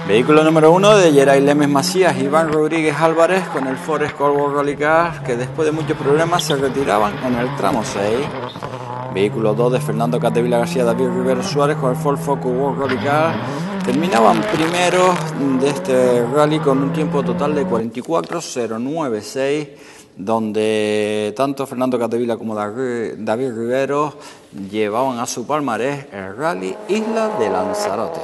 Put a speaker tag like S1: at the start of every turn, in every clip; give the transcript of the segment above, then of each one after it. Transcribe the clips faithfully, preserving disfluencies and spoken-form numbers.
S1: Vehículo número uno de Geray Lemes Macías, Iván Rodríguez Álvarez con el Ford Escort World Rally Car, que después de muchos problemas se retiraban en el tramo seis. Vehículo dos de Fernando Capdevila García, David Rivero Suárez con el Ford Focus World Rally Car. Terminaban primeros de este rally con un tiempo total de cuarenta y cuatro cero noventa y seis, donde tanto Fernando Capdevila como David Rivero llevaban a su palmarés el Rally Isla de Lanzarote.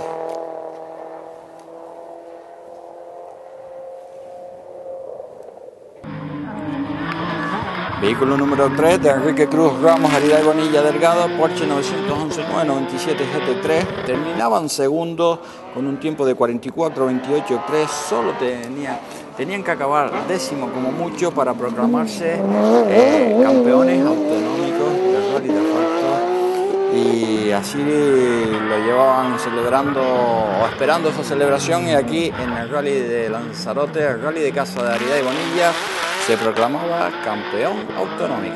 S1: Vehículo número tres de Enrique Cruz Ramos, Arida y Bonilla Delgado, Porsche novecientos once nueve noventa y siete G T tres. Terminaban segundo con un tiempo de cuarenta y cuatro veintiocho tres. Solo tenía, tenían que acabar décimo como mucho para proclamarse eh, campeones autonómicos del Rally de Asfalto. Y así lo llevaban celebrando o esperando esa celebración. Y aquí en el Rally de Lanzarote, el Rally de Casa de Arida y Bonilla, se proclamaba campeón autonómico.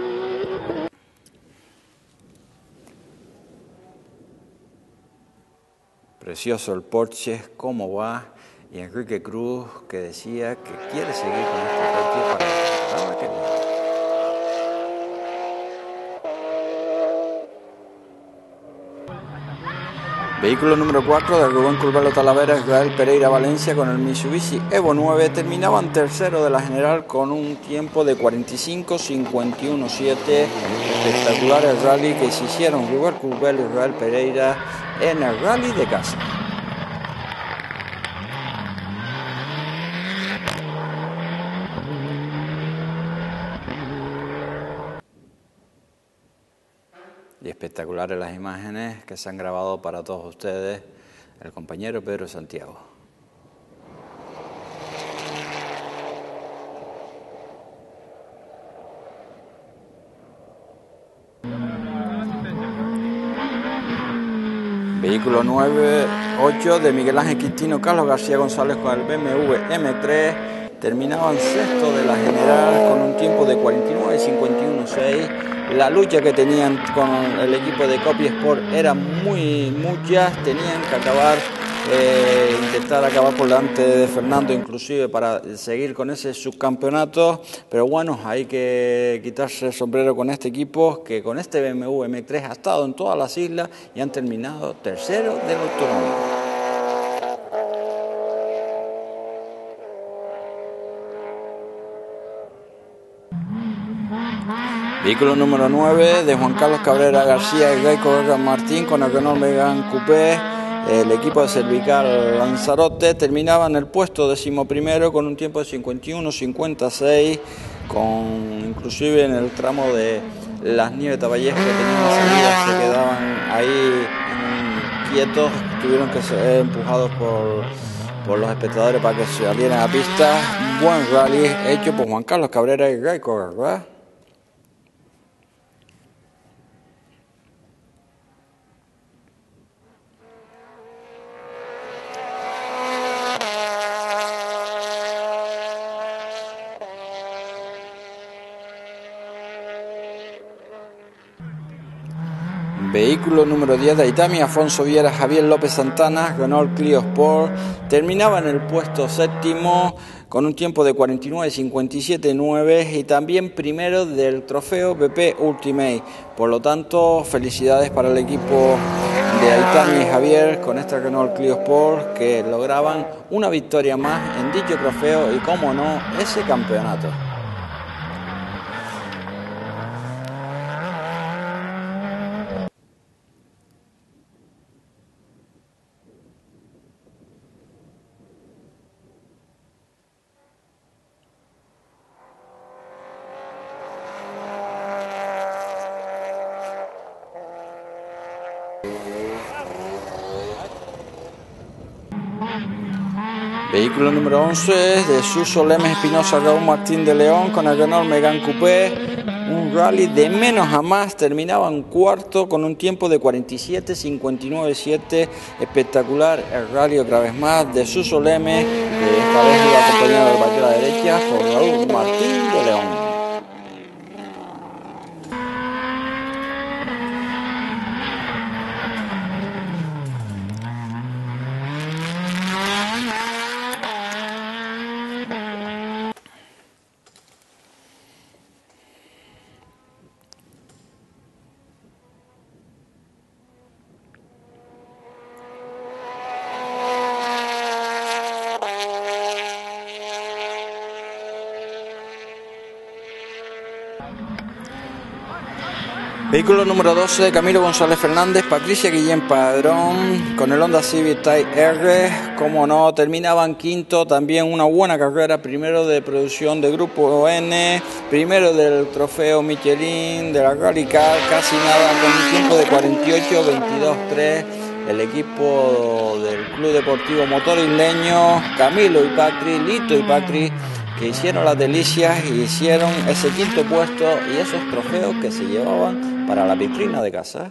S1: Precioso el Porsche, cómo va, y Enrique Cruz, que decía que quiere seguir con este coche para la temporada que viene. Vehículo número cuatro de Rubén Curvelo Talavera, Israel Pereira Valencia con el Mitsubishi Evo nueve. Terminaban tercero de la general con un tiempo de cuarenta y cinco cincuenta y uno siete. Espectacular el rally que se hicieron Rubén Curvelo y Israel Pereira en el rally de casa. Y espectaculares las imágenes que se han grabado para todos ustedes el compañero Pedro Santiago. Vehículo nueve ocho de Miguel Ángel Quintino Carlos García González con el B M W M tres. Terminaban sexto de la general con un tiempo de cuarenta y nueve cincuenta y uno seis. La lucha que tenían con el equipo de Copy Sport era muy muchas, tenían que acabar, eh, intentar acabar por delante de Fernando inclusive para seguir con ese subcampeonato, pero bueno, hay que quitarse el sombrero con este equipo que con este B M W M tres ha estado en todas las islas y han terminado tercero del autonómico. Vehículo número nueve de Juan Carlos Cabrera García y Gay Correa Martín con el Renault Megane Coupé. El equipo de Cervical Lanzarote terminaba en el puesto decimoprimero con un tiempo de cincuenta y uno cincuenta y seis, con inclusive en el tramo de las Nieves Taballés que tenían salida se quedaban ahí um, quietos, tuvieron que ser empujados por, por los espectadores para que salieran a pista. Buen rally hecho por Juan Carlos Cabrera y Gay Correa. Vehículo número diez de Aitami, Afonso Viera, Javier López Santana, Renault Clio Sport. Terminaba en el puesto séptimo con un tiempo de cuarenta y nueve cincuenta y siete nueve y también primero del trofeo B P Ultimate. Por lo tanto, felicidades para el equipo de Aitami y Javier con este Renault Clio Sport que lograban una victoria más en dicho trofeo y, como no, ese campeonato. Vehículo número once de Suso Lemes Espinosa Raúl Martín de León con el Renault Megane Coupé. Un rally de menos a más, terminaban cuarto con un tiempo de cuarenta y siete cincuenta y nueve siete. Espectacular el rally otra vez más de Suso Lemes, que esta vez iba acompañado de batalla derecha por Raúl Martín de León. Vehículo número doce, Camilo González Fernández, Patricia Guillén Padrón, con el Honda Civic Type R, como no, terminaban quinto, también una buena carrera, primero de producción de Grupo N, primero del trofeo Michelin, de la Rally Car, casi nada, con un tiempo de cuarenta y ocho veintidós tres, el equipo del Club Deportivo Motor Isleño, Camilo y Patri, Lito y Patri, que hicieron las delicias y hicieron ese quinto puesto y esos trofeos que se llevaban para la vitrina de casa.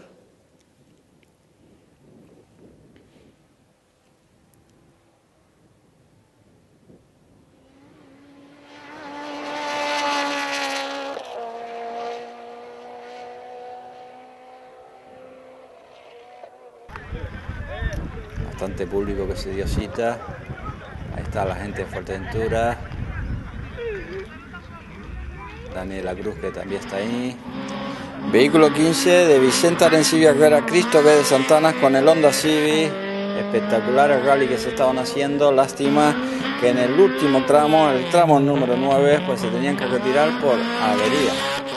S1: Bastante público que se dio cita. Ahí está la gente de Fuerteventura. Daniela Cruz, que también está ahí. Vehículo quince de Vicente Arencibia Herrera, Cristo B de Santana con el Honda Civic. Espectacular el rally que se estaban haciendo. Lástima que en el último tramo, el tramo número nueve, pues se tenían que retirar por avería.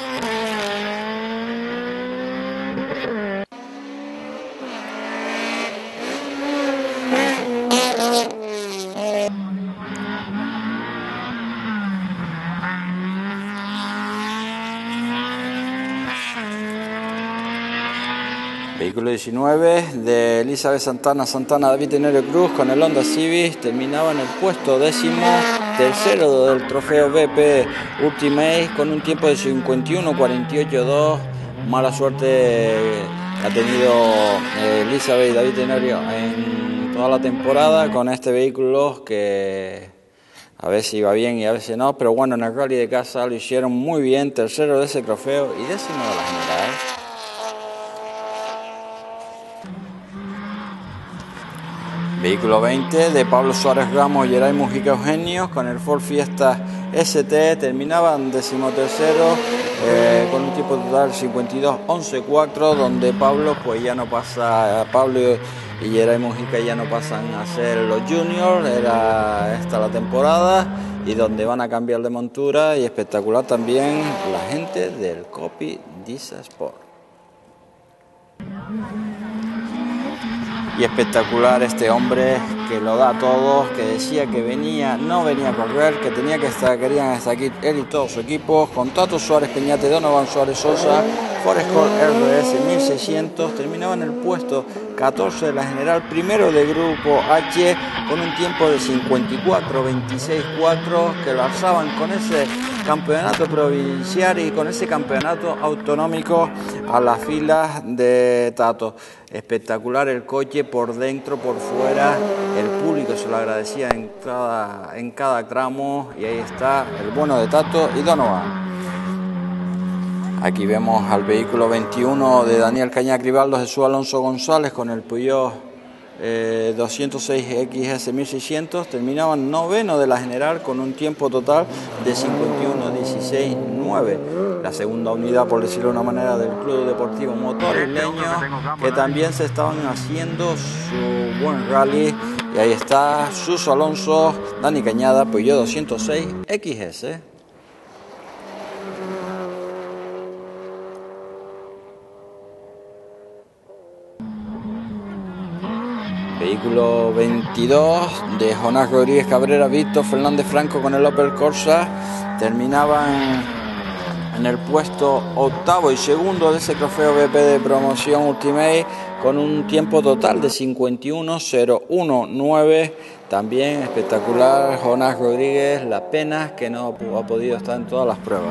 S1: Vehículo diecinueve de Elizabeth Santana, Santana David Tenorio Cruz con el Honda Civic, terminaba en el puesto décimo, tercero del trofeo B P Ultimate con un tiempo de cincuenta y uno cuarenta y ocho dos. Mala suerte ha tenido Elizabeth David Tenorio en toda la temporada con este vehículo, que a veces iba bien y a veces no, pero bueno, en el rally de casa lo hicieron muy bien, tercero de ese trofeo y décimo de la general. Vehículo veinte de Pablo Suárez Ramos y Geray Mujica Eugenio con el Ford Fiesta S T, terminaban decimotercero eh, con un tiempo total cincuenta y dos once cuatro, donde Pablo pues ya no pasa, Pablo y Geray Mujica ya no pasan a ser los juniors, era esta la temporada, y donde van a cambiar de montura, y espectacular también la gente del Copy Disa Sport. Y espectacular este hombre que lo da todo, que decía que venía, no venía a correr, que tenía que estar, querían estar aquí él y todo su equipo, con Tato Suárez Peñate, Donovan Suárez Sosa, Forest Call R S mil seiscientos, terminaba en el puesto catorce de la general, primero de Grupo H, con un tiempo de cincuenta y cuatro veintiséis cuatro, que lo alzaban con ese campeonato provincial y con ese campeonato autonómico a las filas de Tato. Espectacular el coche por dentro, por fuera, el público se lo agradecía en cada, en cada tramo, y ahí está el bueno de Tato y Donovan. Aquí vemos al vehículo veintiuno de Daniel Cañá Cribaldo, Jesús Alonso González con el Peugeot eh, doscientos seis X S mil seiscientos, terminaban noveno de la general con un tiempo total de cincuenta y uno dieciséis nueve. La segunda unidad, por decirlo de una manera, del Club Deportivo Motor Isleño, que también se estaban haciendo su buen rally, y ahí está Suso Alonso, Dani Cañada, Peugeot doscientos seis X S. Vehículo veintidós de Jonás Rodríguez Cabrera, Víctor Fernández Franco con el Opel Corsa, terminaban en el puesto octavo y segundo de ese trofeo B P de promoción Ultimate con un tiempo total de cincuenta y uno cero uno nueve. También espectacular Jonás Rodríguez, la pena que no ha podido estar en todas las pruebas.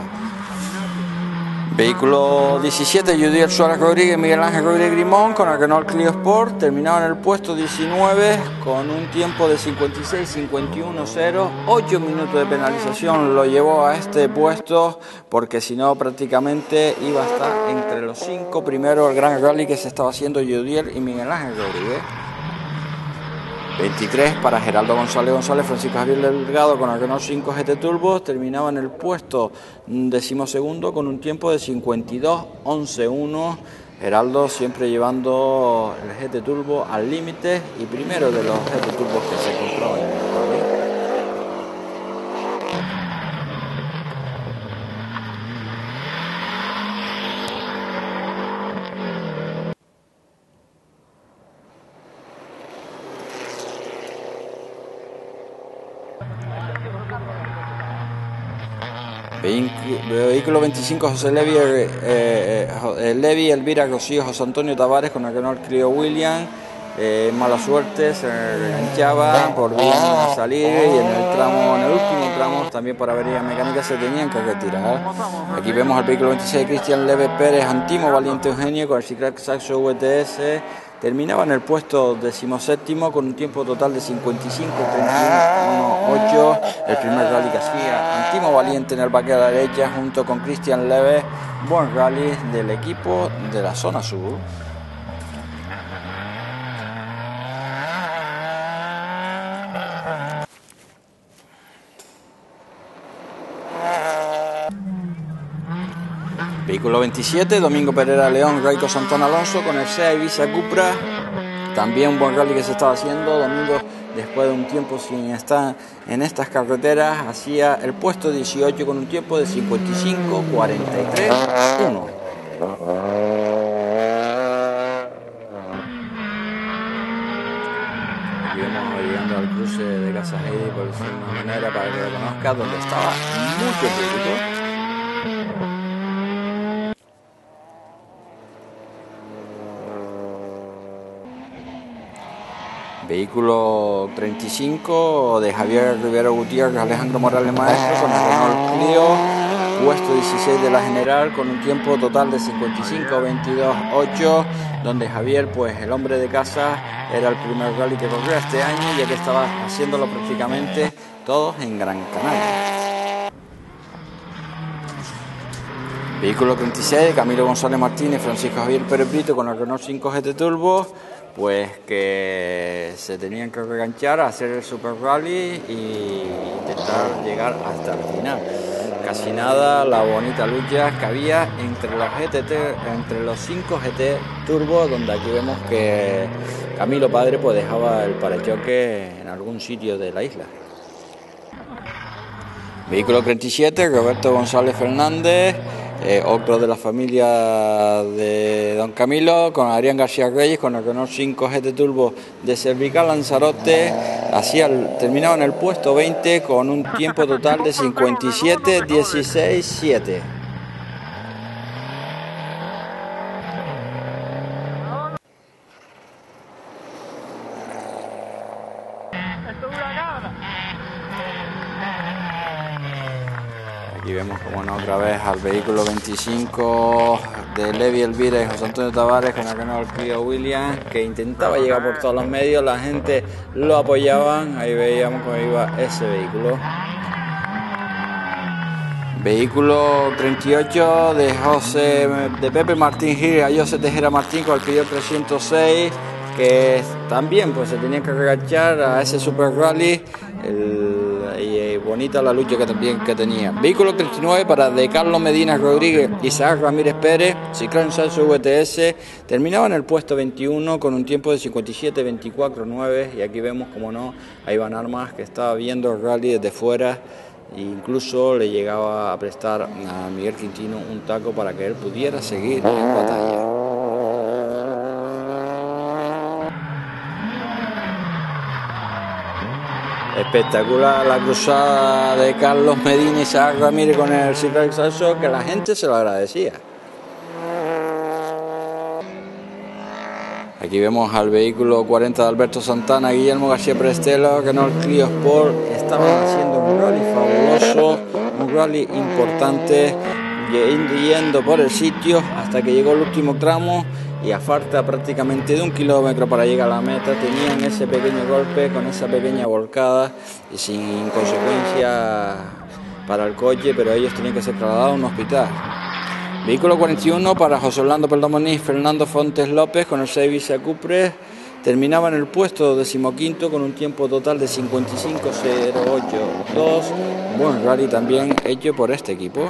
S1: Vehículo diecisiete, Judiel Suárez Rodríguez, Miguel Ángel Rodríguez Grimón con el Renault Clio Sport, terminaban en el puesto diecinueve con un tiempo de cincuenta y seis cincuenta y uno cero, ocho minutos de penalización lo llevó a este puesto, porque si no prácticamente iba a estar entre los cinco primeros el gran rally que se estaba haciendo Judiel y Miguel Ángel Rodríguez. veintitrés para Geraldo González González, Francisco Javier Delgado con el Renault cinco G T Turbo, terminaba en el puesto decimosegundo con un tiempo de cincuenta y dos once uno. Geraldo siempre llevando el G T Turbo al límite y primero de los G T Turbos que se compraban en el rally. Vehículo veinticinco, José Levi, eh, eh, Levi Elvira Rocío, José Antonio Tavares con el Renault Clio William. Eh, mala suerte, se enganchaba por bien a salir y en el tramo, en el último tramo, también por avería mecánica se tenían que retirar. Aquí vemos al vehículo veintiséis, Cristian Leve Pérez, Antimo Valiente Eugenio con el Ciclac Saxo V T S. Terminaba en el puesto decimoséptimo con un tiempo total de cincuenta y cinco treinta y uno ocho. El primer rally que hacía Antimo Valiente en el baque a la derecha junto con Cristian Leve. Buen rally del equipo de la zona sur. Vehículo veintisiete, Domingo Pereira León, Raico Santana Alonso con el SEA Ibiza Cupra. También un buen rally que se estaba haciendo. Domingo, después de un tiempo sin estar en estas carreteras, hacía el puesto dieciocho con un tiempo de cincuenta y cinco cuarenta y tres uno. Aquí vemos llegando al cruce de Casají, por decirlo de una manera, para que lo conozca, donde estaba mucho público. Vehículo treinta y cinco de Javier Rivero Gutiérrez, Alejandro Morales Maestro con el Renault Clio, puesto dieciséis de la general con un tiempo total de cincuenta y cinco veintidós ocho, donde Javier, pues el hombre de casa, era el primer rally que corrió este año, ya que estaba haciéndolo prácticamente todos en Gran Canaria. Vehículo treinta y seis, Camilo González Martínez, Francisco Javier Pérez Brito con el Renault cinco G T Turbo, pues que se tenían que reganchar a hacer el Super Rally y intentar llegar hasta el final. Casi nada la bonita lucha que había entre los G T T, entre los cinco G T Turbo, donde aquí vemos que Camilo Padre pues dejaba el parachoque en algún sitio de la isla. Vehículo treinta y siete, Roberto González Fernández, eh, otro de la familia de don Camilo, con Adrián García Reyes, con el Renault cinco G T Turbo de Cervical Lanzarote, hacía el, terminaba en el puesto veinte con un tiempo total de cincuenta y siete dieciséis siete. Aquí vemos como no otra vez al vehículo veinticinco de Levi Elvira y José Antonio Tavares con el Renault Clio William, que intentaba llegar por todos los medios, la gente lo apoyaban, ahí veíamos cómo iba ese vehículo. Vehículo treinta y ocho de José de Pepe Martín Gil a José Tejera Martín con el Clio trescientos seis, que también pues se tenía que reganchar a ese Super Rally. El, y bonita la lucha que también que tenía. Vehículo treinta y nueve para de Carlos Medina Rodríguez, Isaac Ramírez Pérez, Ciclón Salso V T S, terminaba en el puesto veintiuno con un tiempo de cincuenta y siete veinticuatro nueve, y aquí vemos como no, a Iván Armas, que estaba viendo el rally desde fuera, e incluso le llegaba a prestar a Miguel Quintino un taco para que él pudiera seguir en batalla. Espectacular la cruzada de Carlos Medina y Isaac Ramírez con el Ciclón Salso, que la gente se lo agradecía. Aquí vemos al vehículo cuarenta de Alberto Santana, Guillermo García Prestelo, Renault Clio Sport. Estaban haciendo un rally fabuloso, un rally importante, yendo por el sitio hasta que llegó el último tramo, y a falta prácticamente de un kilómetro para llegar a la meta tenían ese pequeño golpe con esa pequeña volcada y sin consecuencia para el coche, pero ellos tenían que ser trasladados a un hospital. Vehículo cuarenta y uno para José Orlando Perdomo y Fernando Fontes López con el seis Ibiza Cupre, terminaba en el puesto decimoquinto con un tiempo total de cincuenta y cinco cero ocho dos. Buen rally también hecho por este equipo.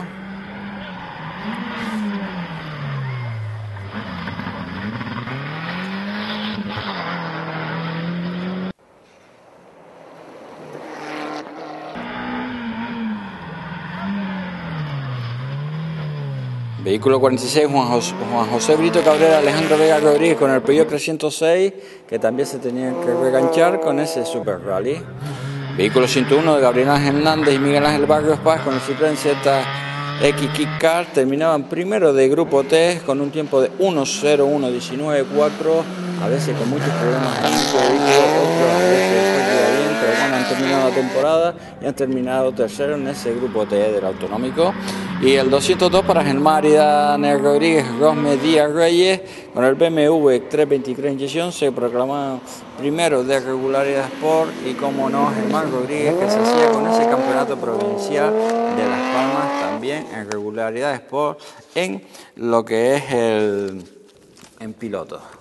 S1: Vehículo cuarenta y seis, Juan José, Juan José Brito Cabrera, Alejandro Vega Rodríguez con el Peugeot trescientos seis, que también se tenían que reganchar con ese Super Rally. Vehículo ciento uno de Gabriel Ángel Hernández y Miguel Ángel Barrios Paz con el Citroën Z X Kick Car terminaban primero de grupo T con un tiempo de uno cero uno diecinueve cuatro, a veces con muchos problemas técnicos de vehículo, otros a veces después iba bien, pero bueno, han terminado la temporada y han terminado tercero en ese grupo T del autonómico. Y el doscientos dos para Germán Daniel Rodríguez Rosme Díaz Reyes con el B M W trescientos veintitrés inyección se proclamaban primero de regularidad Sport y como no Germán Rodríguez que se hacía con ese campeonato provincial de Las Palmas también en regularidad Sport en lo que es el en piloto.